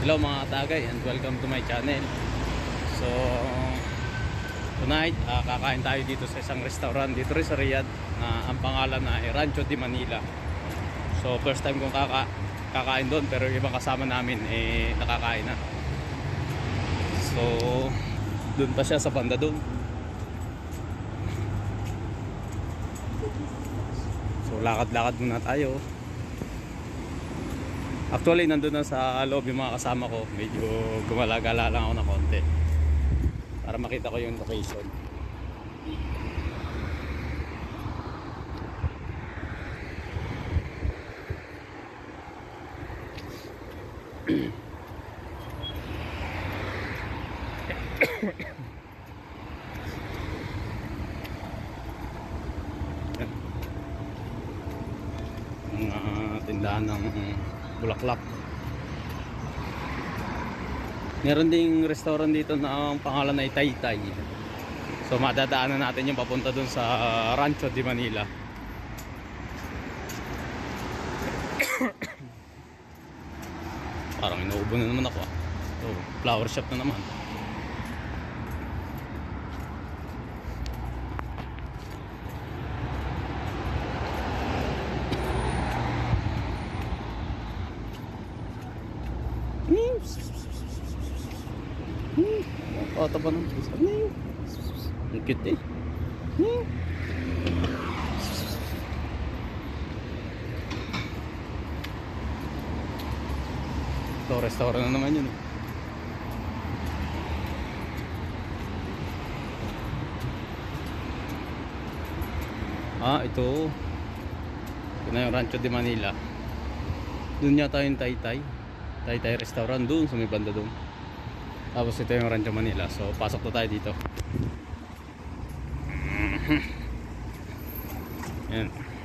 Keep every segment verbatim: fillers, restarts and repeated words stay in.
Hello mga Katagay and welcome to my channel. So tonight uh, kakain tayo dito sa isang restaurant dito rin sa Riyadh na ang pangalan na ay Rancho de Manila. So first time kong kaka kakain doon, pero yung ibang kasama namin eh nakakain na. So doon pa siya sa banda doon. So lakad-lakad muna tayo. Actually, nandun na sa loob yung mga kasama ko. Medyo gumala-gala lang ako na konti para makita ko yung location. Mga tindahan ng bulaklak. Meron ding restaurant dito na ang pangalan ay Tay-Tay. So madadaanan natin yung papunta dun sa Rancho de Manila. Parang inuubo na naman ako ah. So, flower shop na naman. Oh, taba ng pusa. Ang cute eh. Ito, restaurant na naman yun. Ah, ito. Ito na yung Rancho de Manila. Doon yata yung Tay-Tay. Tay-Tay restaurant doon sa may banda doon. Tapos ito yung Rancho Manila. So pasok na tayo dito. Yan.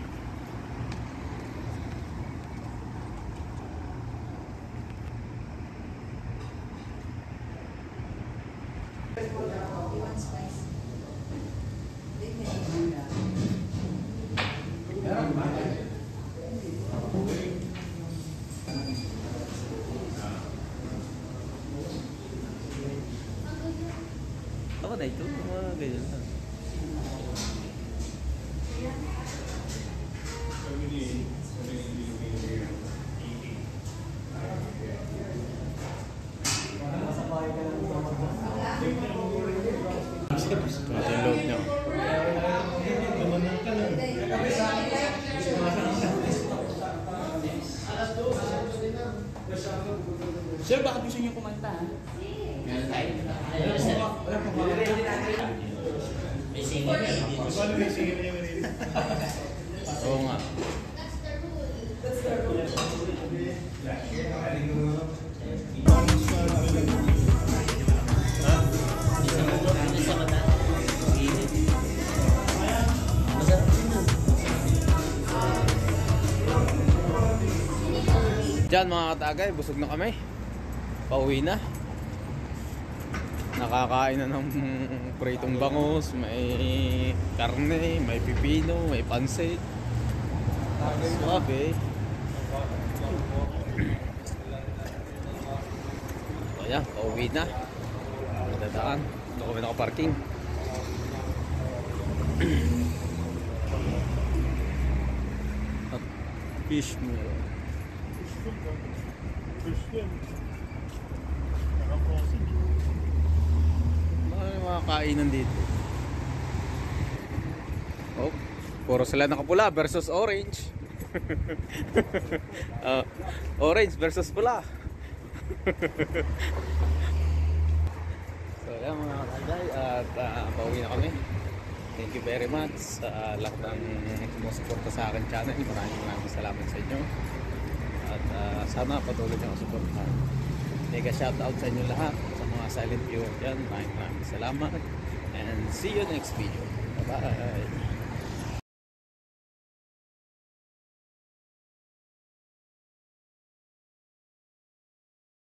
Apa na ito? Mga ganyan lang. Ito yung load niya. Sir, baka gusto niyo kumanta ha? Meron tayo. May singing na dito. Oo nga. Diyan mga Katagay, busog na kami. Pauwi na. Nakakain na ng pritong bangus, may karne, may pipino, may pansit. Sabi. Ayan, pauwi na. Nadadaan. Ito kami nakaparking. At fish meal. May mga kainan dito. Oh, puro sila nakapula versus orange. uh, orange versus pula. So yan mga Katagay, at uh, pauwi na kami. Thank you very much sa uh, lahat ng sumusuporta sa akin channel. Maraming maraming salamat sa inyo. At uh, sana patuloy nyo suportahan. Mega shoutout sa inyo lahat, sa mga silent viewer dyan. Maraming maraming salamat. And see you next video. Bye bye.